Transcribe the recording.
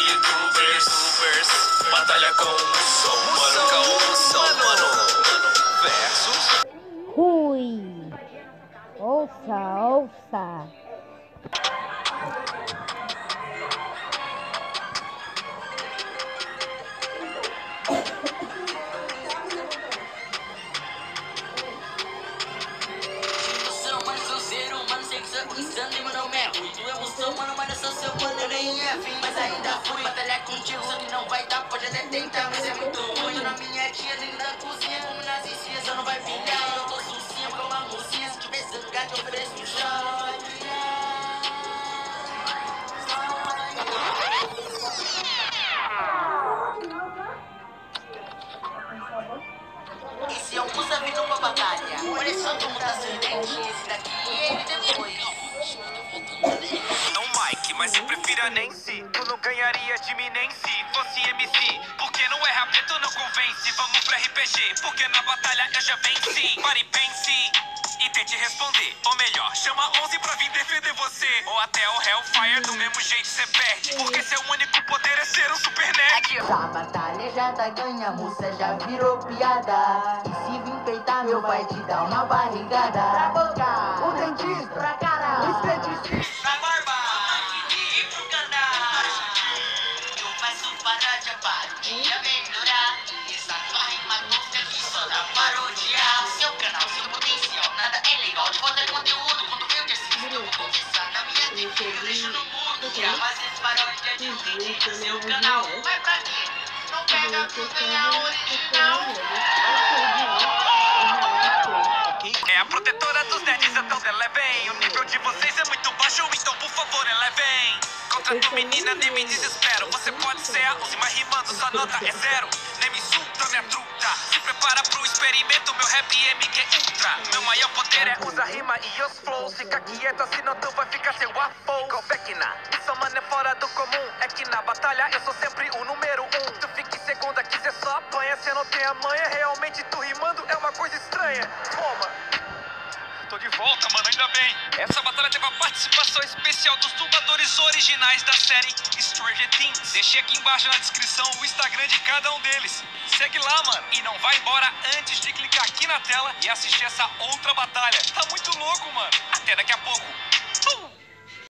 YouTubers, batalha com o Mussão, mano, versus Rui. Ouça. Mano, mas eu sou seu mano, nem é fim, mas ainda fui batalhar contigo, só que não vai dar, pode até tentar, mas é muito ruim. Tô na minha tia, dentro da cozinha, como nas encias, eu não vai vingar. Eu tô sucinha com uma mocinha, se tiver sangrado, eu ofereço um shot. Esse é o Musa vindo pra batalha. Olha só como tá ascendente, esse daqui e ele depois. mas se prefira nem se. Tu não ganharia de mim nem se fosse MC. Porque no RP tu não convence. Vamos pro RPG, porque na batalha eu já venci. Pare e pense e tente responder. Ou melhor, chama 11 pra vir defender você. Ou até o Hellfire, do mesmo jeito cê perde. Porque seu único poder é ser um super nerd. A batalha já tá ganha, moça já virou piada. E se vir peitar, meu vai te dar uma barrigada. Pra boca, o dentista, pra cara, o esteticista. Na barba, E pro canal, eu faço paródia para o dia melhorar. Essa rima música que só dá parodiar. Seu canal, seu potencial, nada é legal. De volta conteúdo, quando eu te assisto, eu vou confessar. Na minha TV eu deixo no mundo. Já fazer paródia de vídeo no seu canal. Vai pra quê? Não pega tudo em a original. É a protetora dos nerds, então elevem. O nível de vocês é muito baixo, então por favor elevem. Contra tu menina, nem me desespero. Você pode ser a 11, mas rimando sua nota é zero. Nem me insulta, minha truta. Se prepara pro experimento, meu rap MG Ultra. Meu maior poder é usar rima e os flows. Fica quieta, senão tu vai ficar sem waffle. Go back na, isso mano é fora do comum. É que na batalha eu sou sempre o número 1. Tu fica em segunda, que cê só apanha. Cê não tem a manha, realmente tu rimando é uma coisa estranha. Toma. Tô de volta, mano, ainda bem. Essa batalha teve a participação especial dos dubladores originais da série Stranger Things. Deixei aqui embaixo na descrição o Instagram de cada um deles. Segue lá, mano. E não vai embora antes de clicar aqui na tela e assistir essa outra batalha. Tá muito louco, mano. Até daqui a pouco.